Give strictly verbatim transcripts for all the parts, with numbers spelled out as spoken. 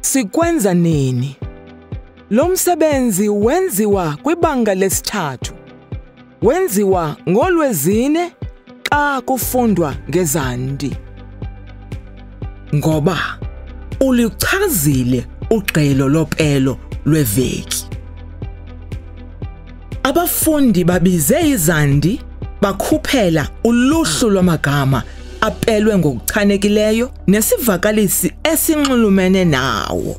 Sikwenza nini? Lo msebenzi wenziwa kwibanga lesithathu. Wenziwa ngoLwezine xa kufundwa ngezandi. Ngoba ulichazile ugqelo lopelo lweveki. Abafundi babize izandi bakhuphela uluhlu lwamagama apelwe ngokuchanekileyo nesivakalisi esinxulumene nawo.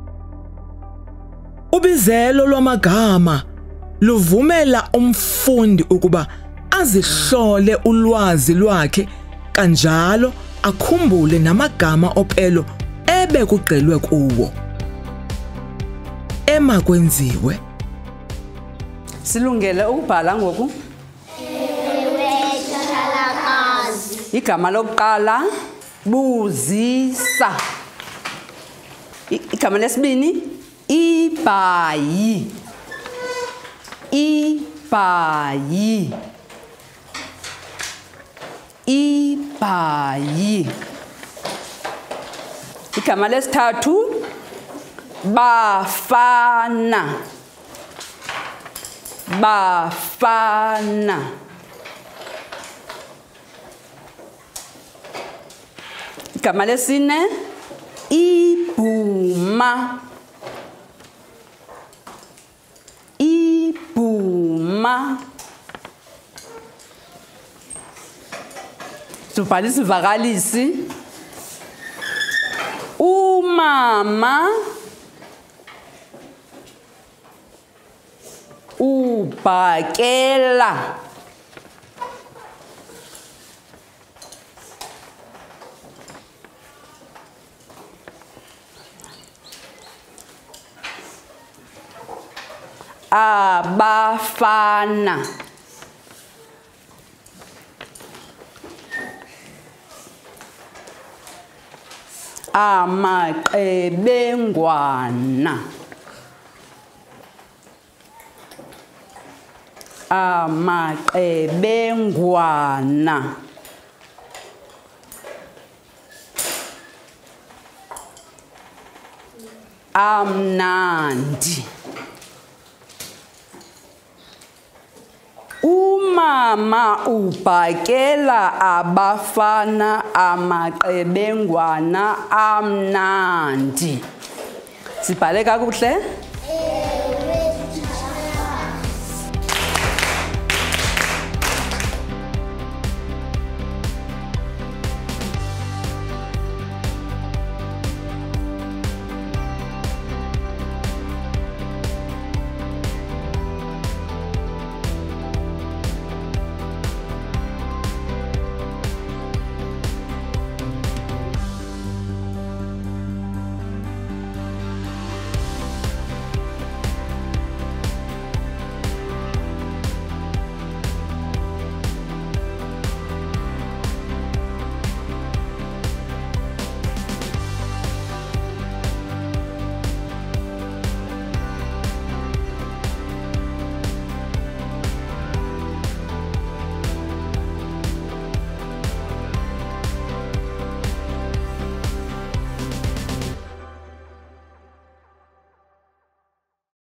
Ubizelo lwamagama luvumela umfundi ukuba azihlole ulwazi lwakhe kanjalo akhumbule namagama opelo ebekugqelwe kuwo. Emakwenziwe. Silungele ukubhala ngoku? Igama lokuqala buzisa. Igama lesibini ibhayi. Ibhayi. Ibhayi. Igama lesithathu bafana. Bafana. Igama lesine ibhuma. Ibhuma. Subhala isivakalisi. Umama ubhakela. Abafana. Amaqebengwana. Amaqebengwana. Amnandi. Umama ubhakela abafana amaqebengwana amnandi. Sibhale kakuhle.